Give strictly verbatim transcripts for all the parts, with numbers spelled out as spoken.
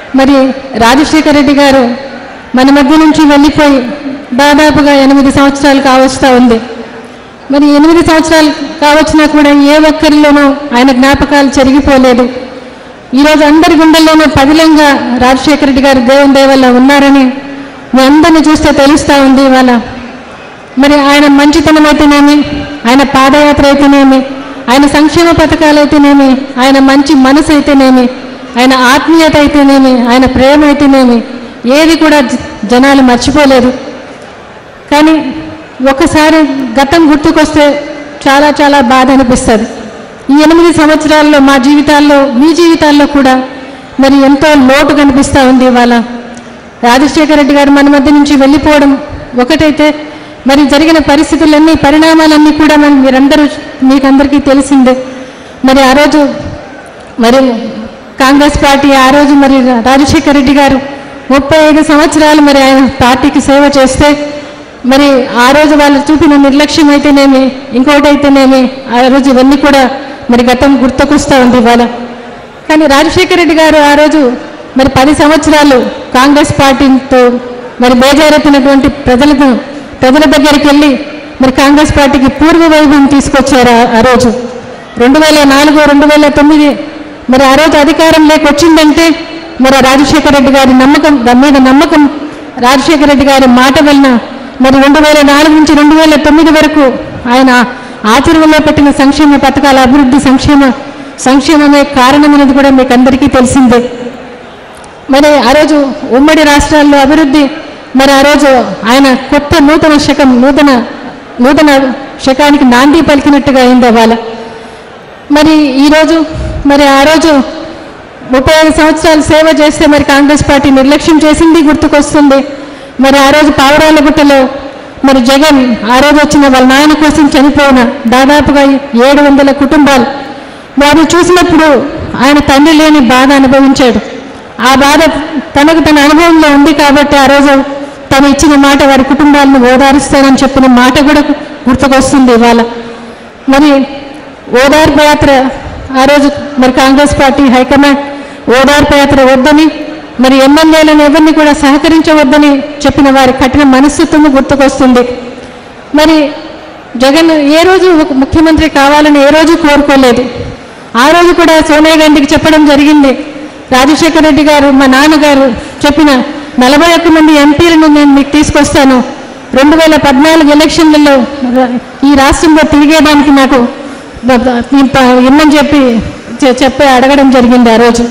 మరి రాజశేఖర రెడ్డి గారు మన మధ్య నుంచి వెళ్ళిపోయి దాదాపుగా ఎనిమిది సంవత్సరాలు కావస్తా ఉంది. మరి ఎనిమిది సంవత్సరాలు కావచ్చినా కూడా ఏ ఒక్కరిలోనూ ఆయన జ్ఞాపకాలు చెరిగిపోలేదు. ఈరోజు అందరి గుండెల్లోనూ పదిలంగా రాజశేఖర రెడ్డి గారు దేవుని దయ వల్ల ఉన్నారని మీ అందరినీ చూస్తే తెలుస్తూ ఉంది ఇవాళ. మరి ఆయన మంచితనం అయితేనేమి, ఆయన పాదయాత్ర అయితేనేమి, ఆయన సంక్షేమ పథకాలు అయితేనేమి, ఆయన మంచి మనసు అయితేనేమి, ఆయన ఆత్మీయత అయితేనేమి, ఆయన ప్రేమ అయితేనేమి, ఏది కూడా జనాలు మర్చిపోలేదు. కానీ ఒకసారి గతం గుర్తుకొస్తే చాలా చాలా బాధ అనిపిస్తుంది. ఈ ఎనిమిది సంవత్సరాల్లో మా జీవితాల్లో, మీ జీవితాల్లో కూడా మరి ఎంతో లోటు కనిపిస్తూ ఉంది ఇవాళ. రాజశేఖర రెడ్డి గారు మన మధ్య నుంచి వెళ్ళిపోవడం ఒకటైతే, మరి జరిగిన పరిస్థితులన్నీ, పరిణామాలన్నీ కూడా మరి మీరందరూ మీకందరికీ తెలిసిందే. మరి ఆ రోజు మరి కాంగ్రెస్ పార్టీ ఆ రోజు మరి రాజశేఖర రెడ్డి గారు ముప్పై ఐదు సంవత్సరాలు మరి ఆయన పార్టీకి సేవ చేస్తే, మరి ఆ రోజు వాళ్ళు చూపిన నిర్లక్ష్యం అయితేనేమి, ఇంకోటి అయితేనేమి, ఆ రోజు ఇవన్నీ కూడా మరి గతం గుర్తుకొస్తూ ఉంది ఇవాళ. కానీ రాజశేఖర రెడ్డి గారు ఆ రోజు మరి పది సంవత్సరాలు కాంగ్రెస్ పార్టీతో మరి బేజారెత్తినటువంటి ప్రజలకు ప్రజల దగ్గరికి వెళ్ళి మరి కాంగ్రెస్ పార్టీకి పూర్వ వైభవం తీసుకొచ్చారు. ఆ రోజు రెండు వేల నాలుగు రెండు వేల తొమ్మిది మరి ఆ రోజు అధికారం లేకొచ్చిందంటే మరి రాజశేఖర రెడ్డి గారి నమ్మకం మీద నమ్మకం, రాజశేఖర రెడ్డి గారి మాట వలన మరి రెండు వేల నాలుగు నుంచి రెండు వేల తొమ్మిది వరకు ఆయన ఆచరణలో పెట్టిన సంక్షేమ పథకాల అభివృద్ధి సంక్షేమ సంక్షేమమే కారణమనేది కూడా మీకు అందరికీ తెలిసిందే. మరి ఆ రోజు ఉమ్మడి రాష్ట్రాల్లో అభివృద్ధి, మరి ఆ రోజు ఆయన కొత్త నూతన శకం నూతన నూతన శకానికి నాంది పలికినట్టుగా అయింది అవ్వాలి. మరి ఈరోజు మరి ఆ రోజు ముప్పై ఐదు సంవత్సరాలు సేవ చేస్తే మరి కాంగ్రెస్ పార్టీ నిర్లక్ష్యం చేసింది గుర్తుకొస్తుంది. మరి ఆ రోజు పావురాలగుట్టలో మరి జగన్ ఆ రోజు వచ్చిన వాళ్ళ నాయన కోసం చనిపోయిన దాదాపుగా ఏడు వందల కుటుంబాలు వారిని చూసినప్పుడు ఆయన తండ్రి లేని బాధ అనుభవించాడు. ఆ బాధ తనకు తన అనుభవంలో ఉంది కాబట్టి ఆ రోజు తను ఇచ్చిన మాట వారి కుటుంబాలను ఓదారుస్తానని చెప్పిన మాట కూడా గుర్తుకొస్తుంది ఇవాళ. మరి ఓదార్పు యాత్ర ఆ రోజు మరి కాంగ్రెస్ పార్టీ హైకమాండ్ ఓదార్పు యాత్ర వద్దని, మరి ఎమ్మెల్యేలను ఎవరిని కూడా సహకరించవద్దని చెప్పిన వారి కఠిన మనస్తత్వం గుర్తుకొస్తుంది. మరి జగన్ ఏ రోజు ముఖ్యమంత్రి కావాలని ఏ రోజు కోరుకోలేదు. ఆ రోజు కూడా సోనియా గాంధీకి చెప్పడం జరిగింది, రాజశేఖర రెడ్డి గారు మా నాన్నగారు చెప్పిన నలభై ఒక్క మంది ఎంపీలను నేను మీకు తీసుకొస్తాను, రెండు వేల పద్నాలుగు ఎలక్షన్లలో ఈ రాష్ట్రంలో తిరిగేదానికి నాకు ఇమ్మని చెప్పి చెప్పి అడగడం జరిగింది. ఆ రోజు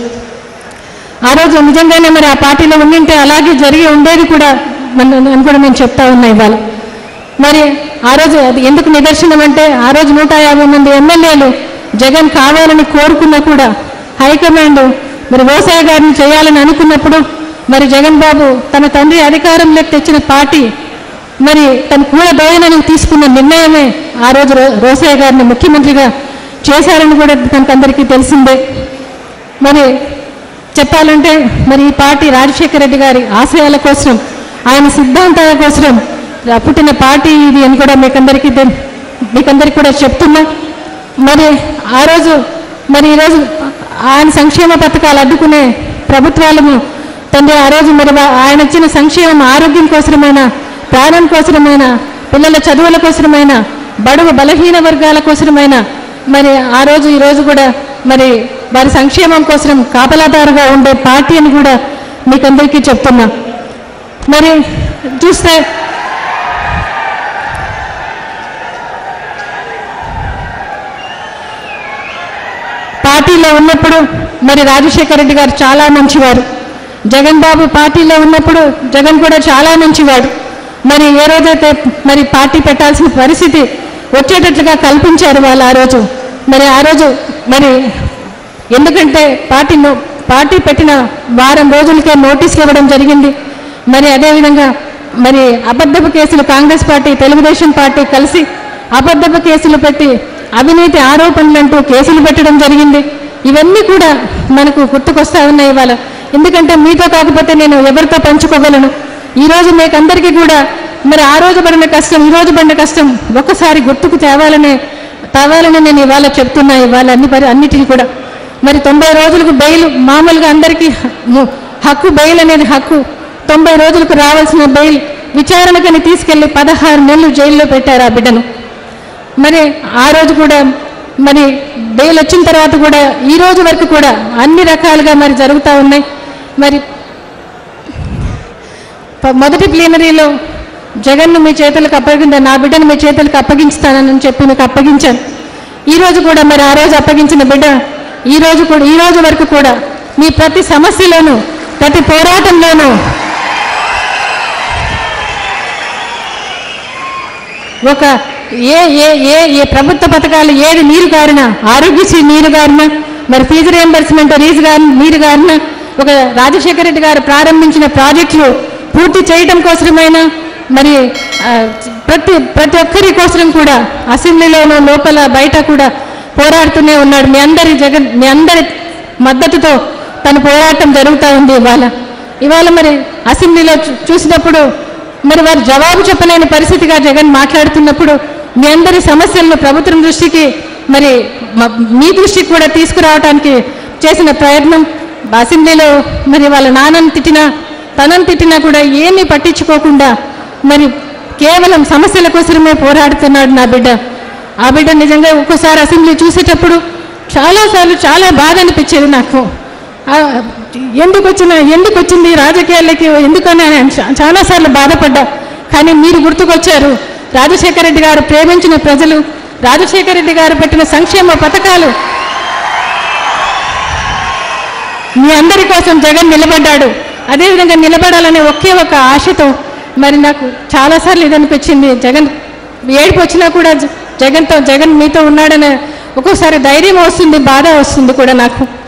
ఆ రోజు నిజంగానే మరి ఆ పార్టీలో ఉండింటే అలాగే జరిగి ఉండేది కూడా అని కూడా నేను చెప్తా ఉన్నా ఇవాళ. మరి ఆ రోజు అది ఎందుకు నిదర్శనం అంటే, ఆ రోజు నూట యాభై మంది ఎమ్మెల్యేలు జగన్ కావాలని కోరుకున్నా కూడా హైకమాండ్ మరి వ్యవసాయ గారిని చేయాలని అనుకున్నప్పుడు మరి జగన్ బాబు తన తండ్రి అధికారంలోకి తెచ్చిన పార్టీ మరి తన కూడా దోయనని తీసుకున్న నిర్ణయమే ఆ రోజు రోసయ్య గారిని ముఖ్యమంత్రిగా చేశారని కూడా తనకందరికీ తెలిసిందే. మరి చెప్పాలంటే మరి ఈ పార్టీ రాజశేఖర రెడ్డి గారి ఆశయాల కోసం, ఆయన సిద్ధాంతాల కోసం పుట్టిన పార్టీ ఇది అని కూడా మీకందరికీ మీకందరికీ కూడా చెప్తున్నా. మరి ఆ రోజు మరి ఈరోజు ఆయన సంక్షేమ పథకాలు అడ్డుకునే ప్రభుత్వాలను తండ్రి ఆ రోజు మరి ఆయన ఇచ్చిన సంక్షేమం ఆరోగ్యం కోసమైన, ప్రాణం కోసమైన, పిల్లల చదువుల కోసమైన, బడుగు బలహీన వర్గాల కోసమైన మరి ఆ రోజు ఈరోజు కూడా మరి వారి సంక్షేమం కోసం కాపలాదారుగా ఉండే పార్టీ అని కూడా మీకందరికీ చెప్తున్నా. మరి చూస్తే పార్టీలో ఉన్నప్పుడు మరి రాజశేఖర రెడ్డి గారు చాలా మంచివారు, జగన్ బాబు పార్టీలో ఉన్నప్పుడు జగన్ కూడా చాలా మంచివాడు. మరి ఏ రోజైతే మరి పార్టీ పెట్టాల్సిన పరిస్థితి వచ్చేటట్లుగా కల్పించారు వాళ్ళు ఆ రోజు. మరి ఆ రోజు మరి ఎందుకంటే పార్టీ పార్టీ పెట్టిన వారం రోజులకే నోటీసులు ఇవ్వడం జరిగింది. మరి అదేవిధంగా మరి అబద్ధపు కేసులు కాంగ్రెస్ పార్టీ తెలుగుదేశం పార్టీ కలిసి అబద్ధపు కేసులు పెట్టి అవినీతి ఆరోపణలంటూ కేసులు పెట్టడం జరిగింది. ఇవన్నీ కూడా మనకు గుర్తుకొస్తా ఉన్నాయి ఇవాళ. ఎందుకంటే మీతో కాకపోతే నేను ఎవరితో పంచుకోగలను? ఈరోజు మీకు అందరికీ కూడా మరి ఆ రోజు పడిన కష్టం, ఈరోజు పడిన కష్టం ఒక్కసారి గుర్తుకు తేవాలనే తేవాలని నేను ఇవాళ చెప్తున్నా. ఇవాళ అన్ని పరి అన్నిటికీ కూడా మరి తొంభై రోజులకు బెయిల్ మామూలుగా అందరికీ హక్కు, బెయిల్ అనేది హక్కు. తొంభై రోజులకు రావాల్సిన బెయిల్ విచారణకని తీసుకెళ్లి పదహారు నెలలు జైల్లో పెట్టారు ఆ బిడ్డను. మరి ఆ రోజు కూడా మరి బెయిల్ వచ్చిన తర్వాత కూడా ఈ రోజు వరకు కూడా అన్ని రకాలుగా మరి జరుగుతూ ఉన్నాయి. మరి మొదటి ప్లీనరీలో జగన్ను మీ చేతులకు అప్పగిందా, నా బిడ్డను మీ చేతులకు అప్పగించుతానని చెప్పి మీకు అప్పగించాను. ఈరోజు కూడా మరి ఆ రోజు అప్పగించిన బిడ్డ ఈ రోజు కూడా ఈ రోజు వరకు కూడా మీ ప్రతి సమస్యలోనూ ప్రతి పోరాటంలోనూ ఒక ఏ ఏ ఏ ఏ ప్రభుత్వ పథకాలు ఏది నీరు గారినా, ఆరోగ్యశ్రీ నీరు గారినా, మరి ఫీజు రియంబర్స్మెంట్ రీజ్ గారి నీరు గారినా, ఒక రాజశేఖర రెడ్డి గారు ప్రారంభించిన ప్రాజెక్టులు పూర్తి చేయడం కోసమైనా, మరి ప్రతి ప్రతి ఒక్కరి కోసం కూడా అసెంబ్లీలోనూ లోపల బయట కూడా పోరాడుతూనే ఉన్నాడు. మీ అందరి జగన్ మీ అందరి మద్దతుతో తన పోరాటం జరుగుతూ ఉంది. ఇవాళ ఇవాళ మరి అసెంబ్లీలో చూసినప్పుడు మరి వారు జవాబు చెప్పలేని పరిస్థితిగా జగన్ మాట్లాడుతున్నప్పుడు మీ అందరి సమస్యలను ప్రభుత్వం దృష్టికి మరి మీ దృష్టికి కూడా తీసుకురావడానికి చేసిన ప్రయత్నం, అసెంబ్లీలో మరి వాళ్ళ నాన్నని తిట్టినా తనని తిట్టినా కూడా ఏమీ పట్టించుకోకుండా మరి కేవలం సమస్యల కోసమే పోరాడుతున్నాడు నా బిడ్డ. ఆ బిడ్డ నిజంగా ఒక్కోసారి అసెంబ్లీ చూసేటప్పుడు చాలాసార్లు చాలా బాధ అనిపించేది నాకు. ఎందుకు వచ్చిన ఎందుకు వచ్చింది రాజకీయాలకి ఎందుకని చాలాసార్లు బాధపడ్డా. కానీ మీరు గుర్తుకొచ్చారు. రాజశేఖర రెడ్డి గారు ప్రేమించిన ప్రజలు, రాజశేఖర రెడ్డి గారు పెట్టిన సంక్షేమ పథకాలు, మీ అందరి కోసం జగన్ నిలబడ్డాడు. అదేవిధంగా నిలబడాలనే ఒకే ఒక ఆశతో మరి నాకు చాలాసార్లు ఇది అనిపించింది. జగన్ ఏడుపు వచ్చినా కూడా జగన్తో జగన్ మీతో ఉన్నాడనే ఒక్కోసారి ధైర్యం వస్తుంది, బాధ వస్తుంది కూడా నాకు.